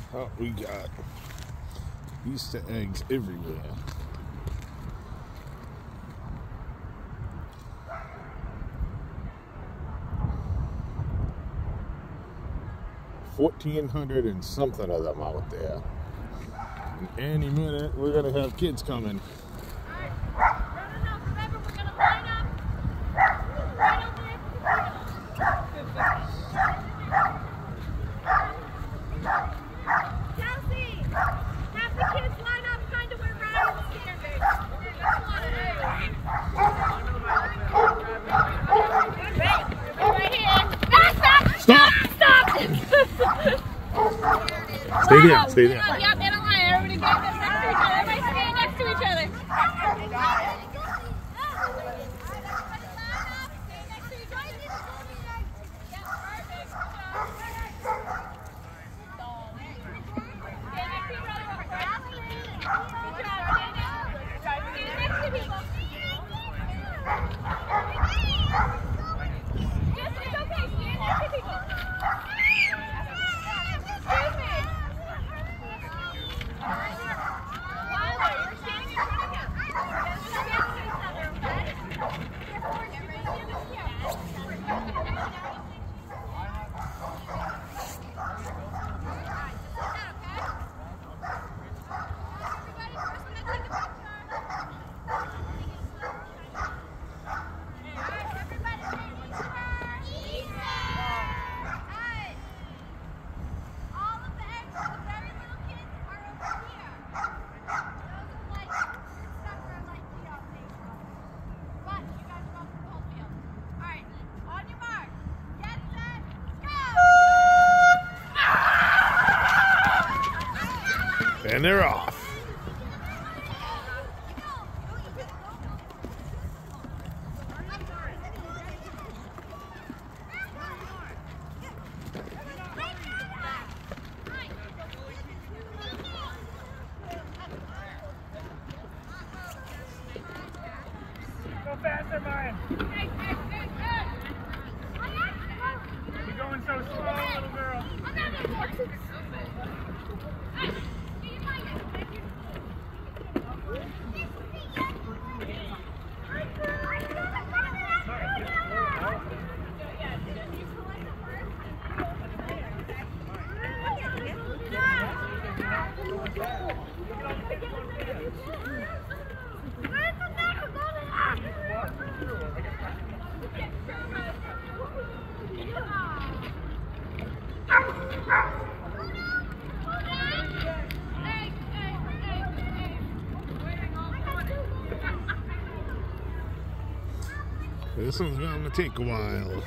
Oh, we got Easter eggs everywhere. $1,400 and something of them out there. And any minute we're gonna have kids coming. Stay there, stay there. Yep, in a line. Everybody get next to each other. Everybody stand next to each other. And they're off. Go faster, Brian. You're going so slow, little girl. This one's gonna take a while.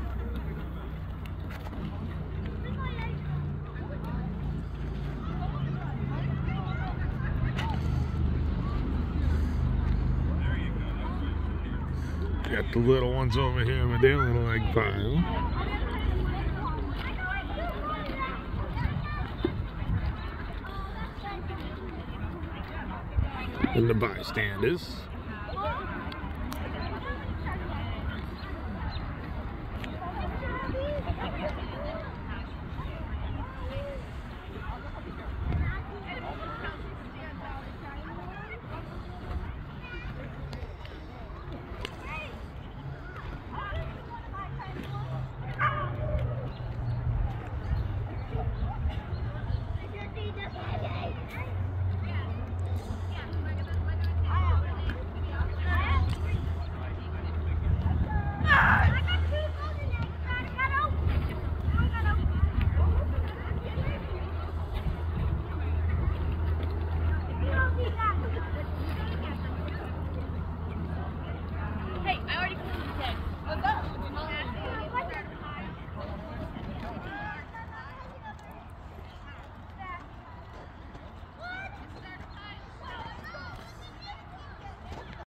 Got the little ones over here with their little egg pile. And the bystanders.